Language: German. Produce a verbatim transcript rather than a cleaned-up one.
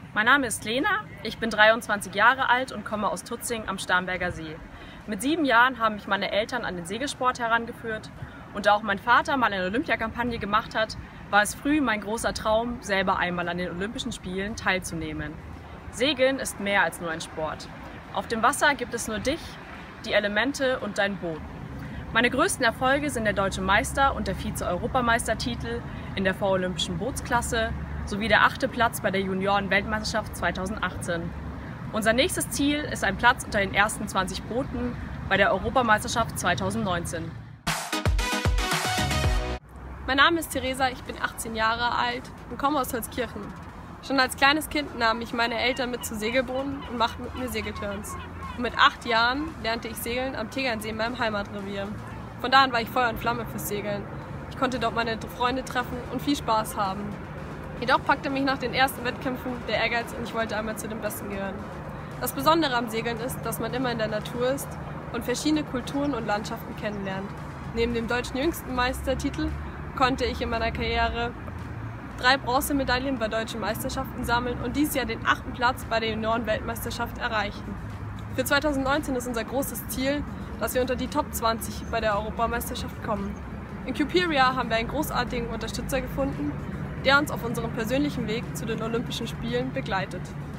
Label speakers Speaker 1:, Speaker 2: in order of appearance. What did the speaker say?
Speaker 1: Mein Name ist Lena, ich bin dreiundzwanzig Jahre alt und komme aus Tutzing am Starnberger See. Mit sieben Jahren haben mich meine Eltern an den Segelsport herangeführt und da auch mein Vater mal eine Olympiakampagne gemacht hat, war es früh mein großer Traum, selber einmal an den Olympischen Spielen teilzunehmen. Segeln ist mehr als nur ein Sport. Auf dem Wasser gibt es nur dich, die Elemente und dein Boot. Meine größten Erfolge sind der Deutsche Meister und der Vize-Europameistertitel in der vorolympischen Bootsklasse sowie der achte Platz bei der Junioren-Weltmeisterschaft zweitausendachtzehn. Unser nächstes Ziel ist ein Platz unter den ersten zwanzig Booten bei der Europameisterschaft zweitausendneunzehn.
Speaker 2: Mein Name ist Theresa, ich bin achtzehn Jahre alt und komme aus Holzkirchen. Schon als kleines Kind nahmen mich meine Eltern mit zu Segelbooten und machten mit mir Segelturns. Und mit acht Jahren lernte ich Segeln am Tegernsee in meinem Heimatrevier. Von da an war ich Feuer und Flamme fürs Segeln. Ich konnte dort meine Freunde treffen und viel Spaß haben. Jedoch packte mich nach den ersten Wettkämpfen der Ehrgeiz und ich wollte einmal zu den Besten gehören. Das Besondere am Segeln ist, dass man immer in der Natur ist und verschiedene Kulturen und Landschaften kennenlernt. Neben dem deutschen jüngsten Meistertitel konnte ich in meiner Karriere drei Bronzemedaillen bei deutschen Meisterschaften sammeln und dieses Jahr den achten Platz bei der Junioren-Weltmeisterschaft erreichen. Für zweitausendneunzehn ist unser großes Ziel, dass wir unter die Top zwanzig bei der Europameisterschaft kommen. In Cuperia haben wir einen großartigen Unterstützer gefunden, der uns auf unserem persönlichen Weg zu den Olympischen Spielen begleitet.